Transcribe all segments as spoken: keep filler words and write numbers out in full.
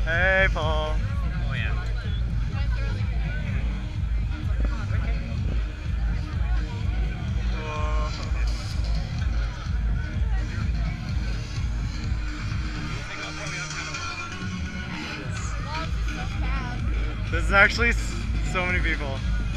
Hey, Paul. Oh, yeah. This is actually so many people.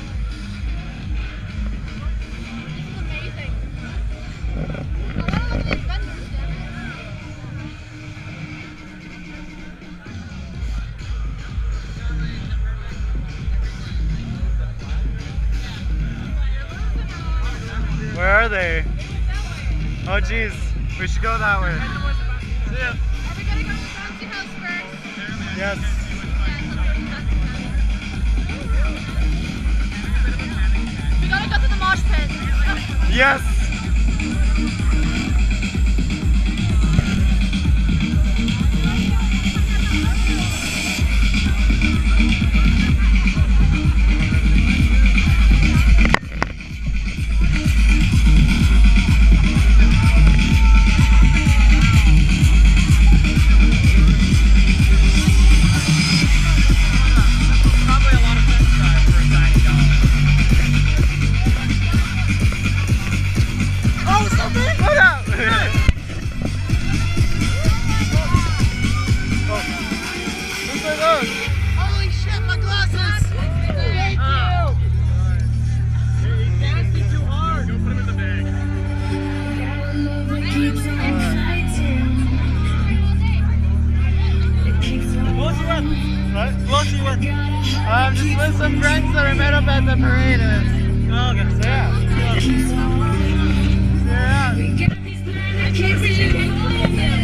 Where are they? Oh geez, we should go that way. See ya. Are we gonna go to the bouncy house first? Yes. We gotta go to the mosh pit. Yes. Holy shit, my glasses! Thank you! He's dancing too hard. Don't put him in the bag. Who else you with? What? Who else you with? I'm just with some friends that I met up at the parade. Oh, okay. So yeah. Yeah. I can't see you.